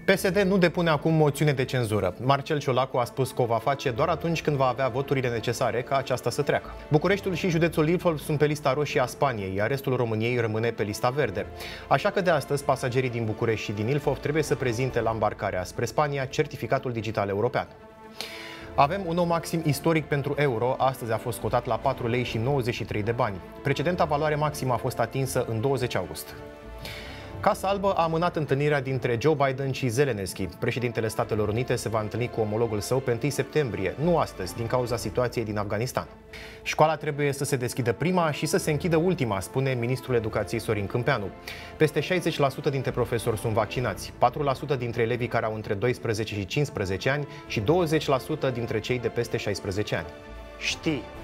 PSD nu depune acum moțiune de cenzură. Marcel Ciolacu a spus că o va face doar atunci când va avea voturile necesare ca aceasta să treacă. Bucureștiul și județul Ilfov sunt pe lista roșie a Spaniei, iar restul României rămâne pe lista verde. Așa că de astăzi pasagerii din București și din Ilfov trebuie să prezinte la îmbarcarea spre Spania certificatul digital european. Avem un nou maxim istoric pentru euro, astăzi a fost cotat la 4 lei și 93 de bani. Precedenta valoare maximă a fost atinsă în 20 august. Casa Albă a amânat întâlnirea dintre Joe Biden și Zelensky. Președintele Statelor Unite se va întâlni cu omologul său pe 1 septembrie, nu astăzi, din cauza situației din Afganistan. Școala trebuie să se deschidă prima și să se închidă ultima, spune ministrul educației Sorin Câmpeanu. Peste 60% dintre profesori sunt vaccinați, 4% dintre elevii care au între 12 și 15 ani și 20% dintre cei de peste 16 ani. Știi